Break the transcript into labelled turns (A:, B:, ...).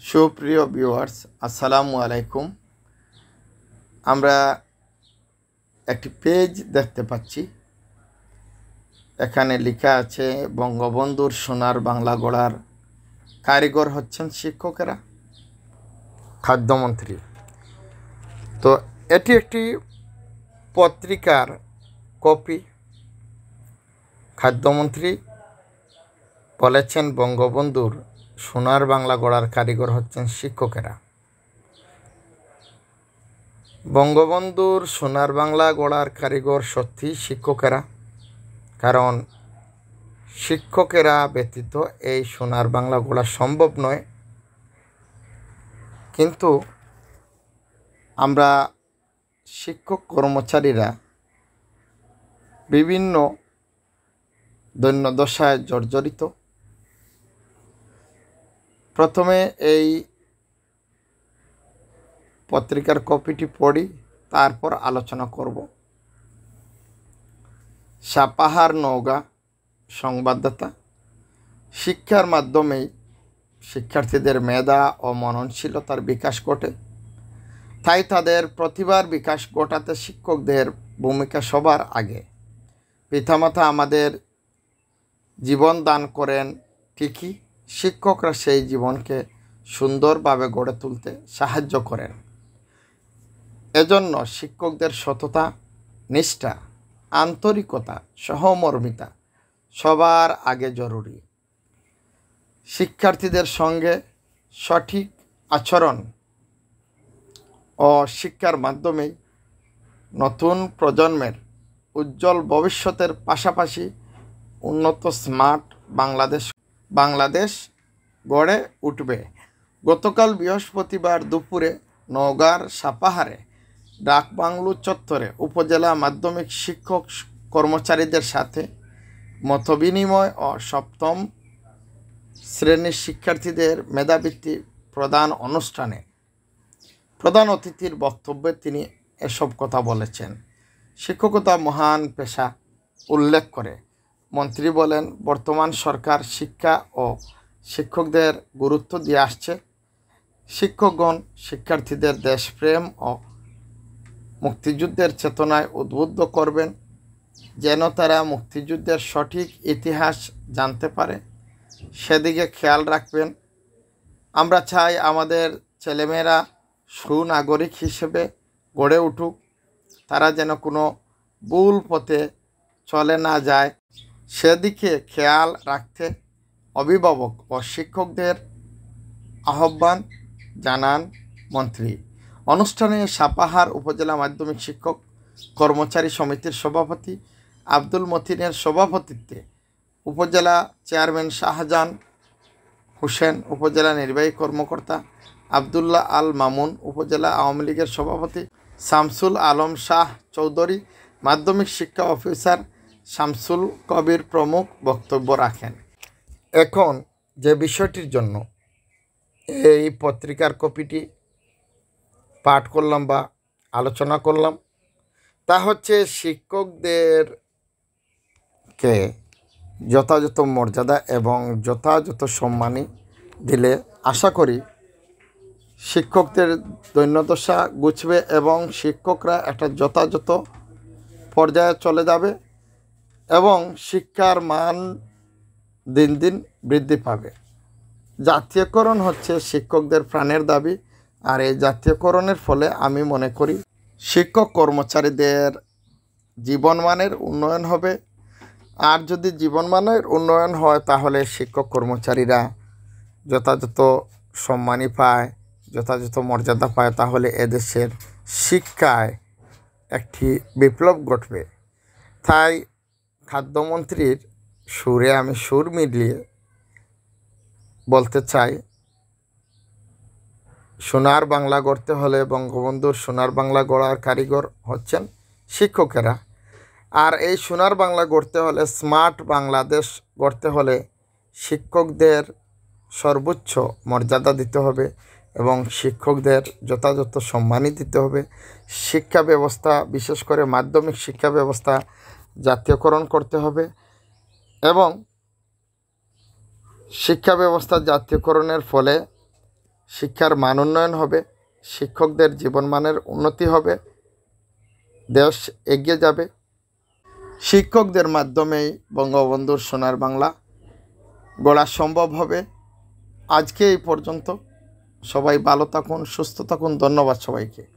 A: সুপ্রিয় ভিউয়ার্স, আসসালামু আলাইকুম। আমরা একটি পেজ দেখতে পাচ্ছি। এখানে লেখা আছে বঙ্গবন্ধুর সোনার বাংলা গড়ার কারিগর হচ্ছেন শিক্ষকেরা, খাদ্যমন্ত্রী। তো এটি একটি পত্রিকার কপি। খাদ্যমন্ত্রী বলেছেন বঙ্গবন্ধুর সোনার বাংলা গড়ার কারিগর হচ্ছেন শিক্ষকেরা। বঙ্গবন্ধুর সোনার বাংলা গড়ার কারিগর সত্যি শিক্ষকেরা, কারণ শিক্ষকেরা ব্যতীত এই সোনার বাংলা গড়া সম্ভব নয়। কিন্তু আমরা শিক্ষক কর্মচারীরা বিভিন্ন দৈন্যদশায় জর্জরিত। প্রথমে এই পত্রিকার কপিটি পড়ি, তারপর আলোচনা করব। সাপাহার নওগাঁ সংবাদদাতা, শিক্ষার মাধ্যমেই শিক্ষার্থীদের মেধা ও মননশীলতার বিকাশ ঘটে। তাই তাদের প্রতিভার বিকাশ ঘটাতে শিক্ষকদের ভূমিকা সবার আগে। পিতামাতা আমাদের জীবন দান করেন ঠিকই, শিক্ষকরা সেই জীবনকে সুন্দরভাবে গড়ে তুলতে সাহায্য করেন। এজন্য শিক্ষকদের সততা, নিষ্ঠা, আন্তরিকতা, সহমর্মিতা সবার আগে জরুরি। শিক্ষার্থীদের সঙ্গে সঠিক আচরণ ও শিক্ষার মাধ্যমেই নতুন প্রজন্মের উজ্জ্বল ভবিষ্যতের পাশাপাশি উন্নত স্মার্ট বাংলাদেশ গড়ে উঠবে। গতকাল বৃহস্পতিবার দুপুরে নওগাঁর সাপাহারে ডাকবাংলো চত্বরে উপজেলা মাধ্যমিক শিক্ষক কর্মচারীদের সাথে মতবিনিময় ও সপ্তম শ্রেণীর শিক্ষার্থীদের মেধাবৃত্তি প্রদান অনুষ্ঠানে প্রধান অতিথির বক্তব্যে তিনি এসব কথা বলেছেন। শিক্ষকতা মহান পেশা উল্লেখ করে মন্ত্রী বলেন, বর্তমান সরকার শিক্ষা ও শিক্ষকদের গুরুত্ব দিয়ে আসছে। শিক্ষকগণ শিক্ষার্থীদের দেশপ্রেম ও মুক্তিযুদ্ধের চেতনায় উদ্বুদ্ধ করবেন, যেন তারা মুক্তিযুদ্ধের সঠিক ইতিহাস জানতে পারে, সেদিকে খেয়াল রাখবেন। আমরা চাই আমাদের ছেলেমেয়েরা সুনাগরিক হিসেবে গড়ে উঠুক, তারা যেন কোনো ভুল পথে চলে না যায়, সেদিকে খেয়াল রাখতে অভিভাবক ও শিক্ষকদের আহ্বান জানান মন্ত্রী। অনুষ্ঠানে সাপাহার উপজেলা মাধ্যমিক শিক্ষক কর্মচারী সমিতির সভাপতি আব্দুল মতিনের সভাপতিত্বে উপজেলা চেয়ারম্যান শাহজাহান হোসেন, উপজেলা নির্বাহী কর্মকর্তা আবদুল্লাহ আল মামুন, উপজেলা আওয়ামী লীগের সভাপতি শামসুল আলম শাহ চৌধুরী, মাধ্যমিক শিক্ষা অফিসার শামসুল কবির প্রমুখ বক্তব্য রাখেন। এখন যে বিষয়টির জন্য এই পত্রিকার কপিটি পাঠ করলাম বা আলোচনা করলাম, তা হচ্ছে শিক্ষকদেরকে যথাযথ মর্যাদা এবং যথাযথ সম্মানী দিলে আশা করি শিক্ষকদের দৈন্যদশা ঘুচবে এবং শিক্ষকরা একটা যথাযথ পর্যায়ে চলে যাবে এবং শিক্ষার মান দিন দিন বৃদ্ধি পাবে। জাতীয়করণ হচ্ছে শিক্ষকদের প্রাণের দাবি, আর এই জাতীয়করণের ফলে আমি মনে করি শিক্ষক কর্মচারীদের জীবনমানের উন্নয়ন হবে। আর যদি জীবনমানের উন্নয়ন হয় তাহলে শিক্ষক কর্মচারীরা যথাযথ সম্মানী পায়, যথাযথ মর্যাদা পায়, তাহলে এদেশের শিক্ষায় একটি বিপ্লব ঘটবে। তাই খাদ্যমন্ত্রীর সুরে আমি সুর মিলিয়ে বলতে চাই, সোনার বাংলা গড়তে হলে বঙ্গবন্ধুর সোনার বাংলা গড়ার কারিগর হচ্ছেন শিক্ষকেরা। আর এই সোনার বাংলা গড়তে হলে, স্মার্ট বাংলাদেশ গড়তে হলে শিক্ষকদের সর্বোচ্চ মর্যাদা দিতে হবে এবং শিক্ষকদের যথাযথ সম্মানই দিতে হবে। শিক্ষা ব্যবস্থা, বিশেষ করে মাধ্যমিক শিক্ষা ব্যবস্থা জাতীয়করণ করতে হবে এবং শিক্ষা ব্যবস্থা জাতীয়করণের ফলে শিক্ষার মান উন্নয়ন হবে, শিক্ষকদের জীবনমানের উন্নতি হবে, দেশ এগিয়ে যাবে। শিক্ষকদের মাধ্যমেই বঙ্গবন্ধুর সোনার বাংলা গড়া সম্ভব হবে। আজকে এই পর্যন্ত। সবাই ভালো থাকুন, সুস্থ থাকুন। ধন্যবাদ সবাইকে।